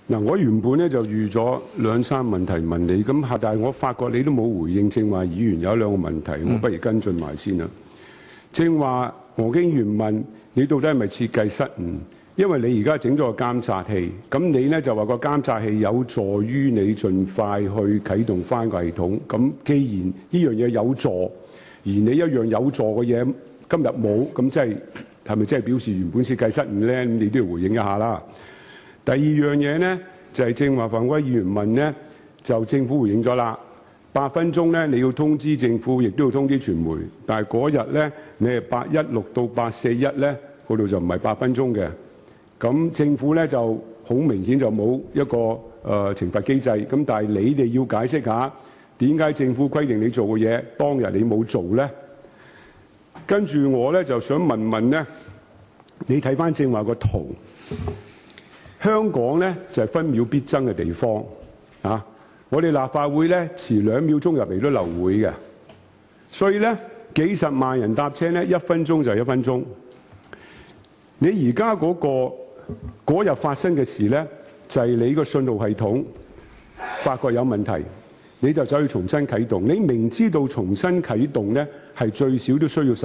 嗱，我原本咧就預咗2、3問題問你，咁但係我發覺你都冇回應，正話議員有2個問題，我不如跟進埋先啦。正話何經議員問你到底係咪設計失誤？因為你而家整咗個監察器，咁你咧就話個監察器有助於你盡快去啟動翻個系統。咁既然呢樣嘢有助，而你一樣有助嘅嘢今日冇，咁即係咪即係表示原本設計失誤咧？咁你都要回應一下啦。第二樣嘢咧就係正話范國威議員問咧，就政府回應咗啦。8分鐘咧你要通知政府，亦都要通知傳媒，但係嗰日咧你係816到841咧嗰度就唔係8分鐘嘅。咁政府咧就好明顯就冇一個懲罰機制，咁但係你哋要解釋下點解政府規定你做嘅嘢當日你冇做咧？跟住我咧就想問問咧，你睇翻正話個圖，香港咧就係分秒必爭嘅地方啊！我哋立法會咧遲2秒鐘入嚟都流會嘅，所以咧幾十萬人搭車咧1分鐘就係1分鐘。你而家嗰日發生嘅事咧，就係你個信號系統發覺有問題，你就走去重新啟動。你明知道重新啟動咧係最少都需要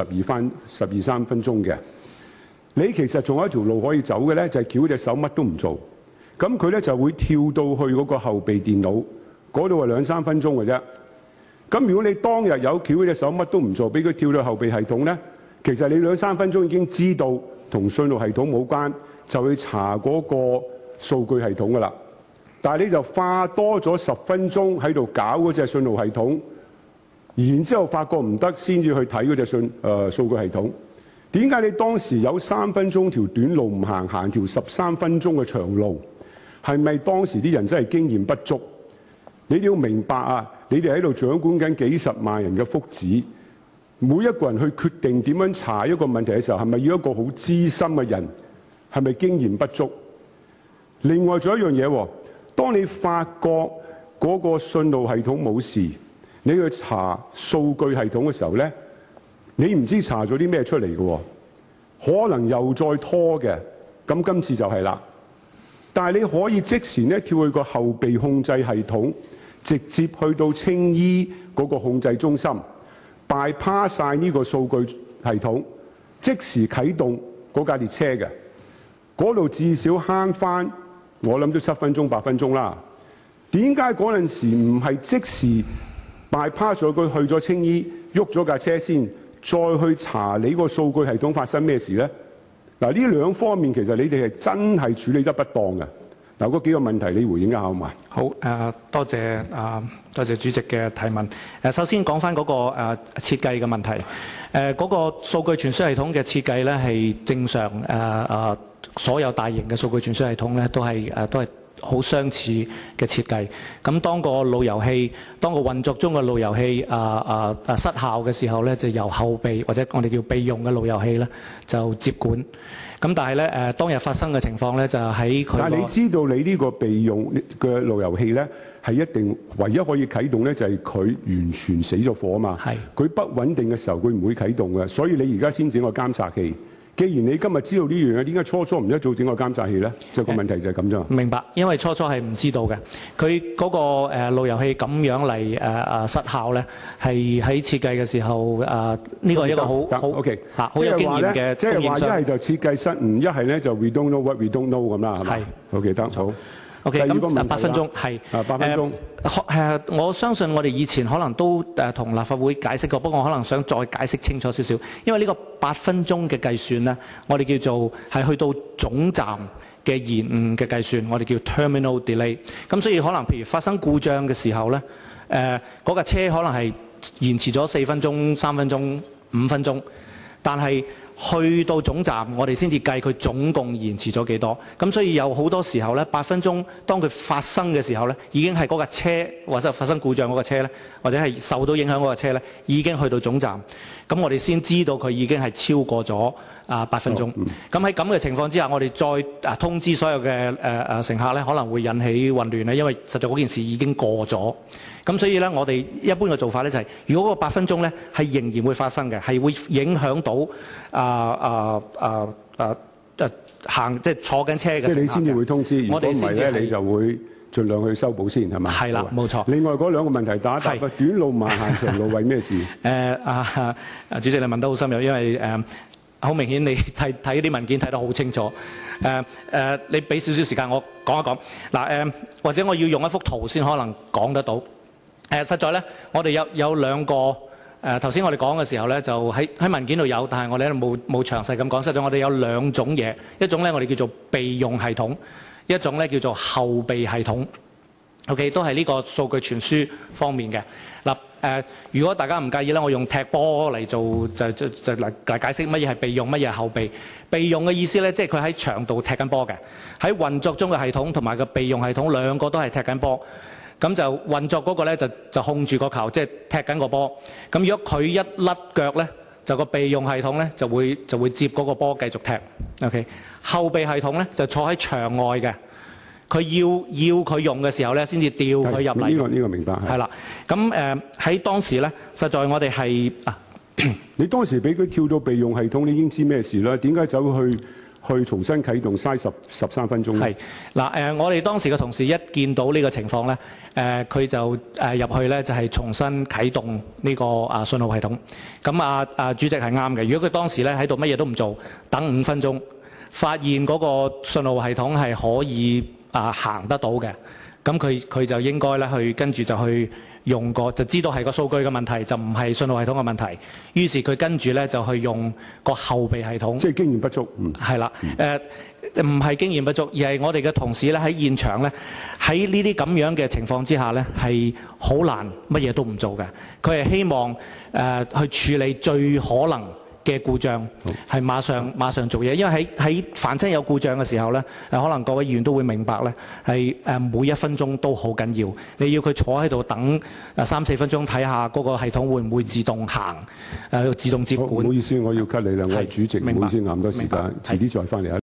12-13分鐘嘅，你其實仲有一條路可以走嘅咧，就係翹隻手乜都唔做，咁佢咧就會跳到去嗰個後備電腦嗰度係2-3分鐘嘅啫。咁如果你當日有翹隻手乜都唔做，俾佢跳到後備系統咧，其實你2-3分鐘已經知道同信號系統冇關，就去查嗰個數據系統㗎啦。但係你就花多咗10分鐘喺度搞嗰隻信號系統，然之後發覺唔得，先至去睇嗰隻數據系統。點解你當時有3分鐘條短路唔行，行條13分鐘嘅長路？係咪當時啲人真係經驗不足？你哋要明白啊！你哋喺度掌管緊幾十萬人嘅福祉，每一個人去決定點樣查一個問題嘅時候，係咪要一個好資深嘅人？係咪經驗不足？另外仲有一樣嘢喎，當你發覺嗰個信號系統冇事，你去查數據系統嘅時候咧，你唔知查咗啲咩出嚟嘅喎，可能又再拖嘅。咁今次就係啦。但係你可以即時咧跳去個後備控制系統，直接去到青衣嗰個控制中心 bypass 晒呢個數據系統，即時啟動嗰架列車嘅。嗰度至少慳翻，我諗都7分鐘8分鐘啦。點解嗰陣時唔係即時 bypass 咗佢去咗青衣，喐咗架車先，再去查你個數據系統發生咩事咧？嗱，呢2方面其實你哋係真係處理得不當嘅。嗱，嗰幾個問題你回應一下好嘛？ 好，多謝主席嘅提問。首先講翻嗰個設計嘅問題。嗰個數據傳輸系統嘅設計咧係正常所有大型嘅數據傳輸系統咧都係好相似嘅設計。咁當個路由器，當個運作中嘅路由器失效嘅時候咧，就由後備或者我哋叫備用嘅路由器咧就接管。咁但係咧當日發生嘅情況咧就喺佢。但係你知道你呢個備用嘅路由器咧係一定唯一可以啟動咧，就係佢完全死咗火啊嘛。係。佢不穩定嘅時候，佢唔會啟動嘅，所以你而家先整個監察器。既然你今日知道呢樣嘢，點解初唔一早整個監察器咧？就個問題就係咁啫。明白，因為初係唔知道嘅。佢嗰個路由器咁樣嚟失效咧，係喺設計嘅時候呢個係一個好 OK 好有經驗嘅即係話一係就設計失誤，一係咧就 we don't know what we don't know 咁啦，係咪？係。OK 得好。OK 咁8分鐘係。8分鐘。我相信我哋以前可能都同立法會解釋過，不過我可能想再解釋清楚少少。因為呢個8分鐘嘅計算咧，我哋叫做係去到總站嘅延誤嘅計算，我哋叫 terminal delay。咁所以可能譬如發生故障嘅時候咧，嗰架車可能係延遲咗4分鐘、3分鐘、5分鐘，但係去到總站，我哋先至計佢總共延遲咗幾多。咁所以有好多時候咧，8分鐘當佢發生嘅時候咧，已經係嗰架車或者發生故障嗰架車咧，或者係受到影響嗰架車咧，已經去到總站。咁我哋先知道佢已經係超過咗8分鐘。咁喺咁嘅情況之下，我哋再通知所有嘅乘客咧，可能會引起混亂咧，因為實在嗰件事已經過咗。咁所以咧，我哋一般嘅做法咧就係，如果嗰個8分鐘咧係仍然會發生嘅，係會影響到行即係坐緊車嘅乘客嘅。 即係你先至會通知，如果唔係咧， 我哋先至係你就會盡量去修補先，係咪？ 係啦，冇錯。 另外嗰兩個問題打一答， 係短路慢行長路為咩事？ 主席你問得好深入，因為好明顯你睇啲文件睇得好清楚。你俾少少時間我講一講嗱，或者我要用一幅圖先可能講得到。實在咧，我哋有兩個頭先我哋講嘅時候咧，就喺文件度有，但係我哋咧冇詳細咁講。實在我哋有兩種嘢，一種咧我哋叫做備用系統，一種咧叫做後備系統。OK， 都係呢個數據傳輸方面嘅嗱。如果大家唔介意咧，我用踢波嚟做就嚟解釋乜嘢係備用，乜嘢係後備。備用嘅意思咧，即係佢喺場度踢緊波嘅，喺運作中嘅系統同埋個備用系統兩個都係踢緊波。咁就運作嗰個咧就控住個球，即係踢緊個波。咁如果佢一甩腳咧，就個備用系統咧就會接嗰個波繼續踢。OK， 後備系統咧就坐喺場外嘅。佢要佢用嘅時候咧，先至調佢入嚟。 呢個明白。 係啦，咁喺當時咧，實在我哋係你當時俾佢跳到備用系統，你已經知咩事啦？點解走去重新啟動，嘥13分鐘咧？ 係嗱，我哋當時嘅同事一見到呢個情況咧，佢就入去咧就係重新啟動呢個信號系統。咁主席係啱嘅。如果佢當時咧喺度乜嘢都唔做，等5分鐘，發現嗰個信號系統係可以行得到嘅，咁佢就應該咧跟住就去用就知道係個數據嘅問題，就唔係信號系統嘅問題。於是佢跟住咧就去用個後備系統。 即係經驗不足。 係啦，唔係經驗不足，而係我哋嘅同事咧喺現場咧，喺呢啲咁樣嘅情況之下咧，係好難乜嘢都唔做嘅。佢係希望去處理最可能嘅故障，係馬上做嘢，因為喺凡親有故障嘅時候咧，可能各位議員都會明白咧，係每1分鐘都好緊要。你要佢坐喺度等3-4分鐘，睇下嗰個系統會唔會自動行，自動接管。 唔好意思，我要 cut 你啦，我係主席，唔好意思，咁多時間，遲啲再翻嚟。